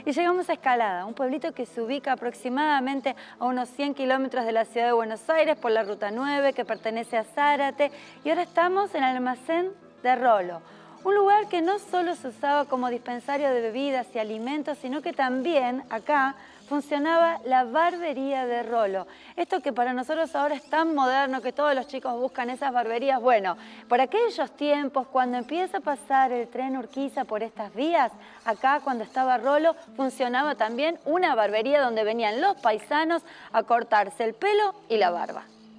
y llegamos a Escalada, un pueblito que se ubica aproximadamente a unos 100 kilómetros de la ciudad de Buenos Aires por la Ruta 9, que pertenece a Zárate, y ahora estamos en el almacén de Rolo. Un lugar que no solo se usaba como dispensario de bebidas y alimentos, sino que también acá funcionaba la barbería de Rolo. Esto que para nosotros ahora es tan moderno, que todos los chicos buscan esas barberías. Bueno, por aquellos tiempos, cuando empieza a pasar el tren Urquiza por estas vías, acá cuando estaba Rolo, funcionaba también una barbería donde venían los paisanos a cortarse el pelo y la barba.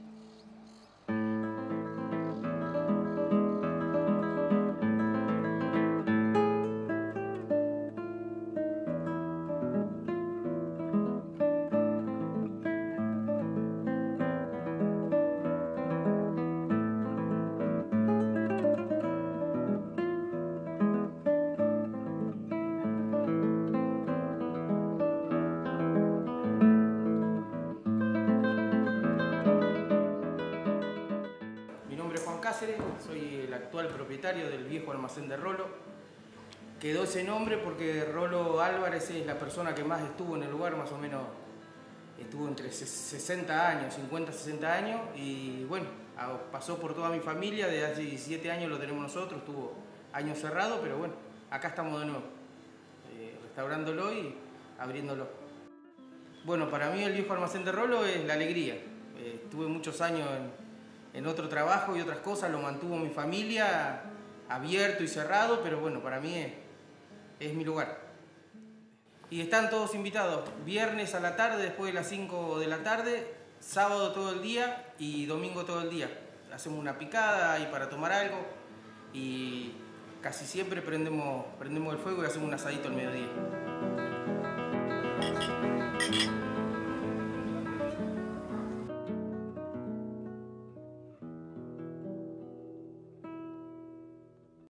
Soy el actual propietario del viejo almacén de Rolo. Quedó ese nombre porque Rolo Álvarez es la persona que más estuvo en el lugar, más o menos estuvo entre 60 años, 50, 60 años, y bueno, pasó por toda mi familia. Desde hace 17 años lo tenemos nosotros, estuvo años cerrado, pero bueno, acá estamos de nuevo, restaurándolo y abriéndolo. Bueno, para mí el viejo almacén de Rolo es la alegría. Estuve muchos años en otro trabajo y otras cosas, lo mantuvo mi familia, abierto y cerrado, pero bueno, para mí es mi lugar. Y están todos invitados, viernes a la tarde, después de las 5 de la tarde, sábado todo el día y domingo todo el día. Hacemos una picada ahí para tomar algo y casi siempre prendemos el fuego y hacemos un asadito al mediodía.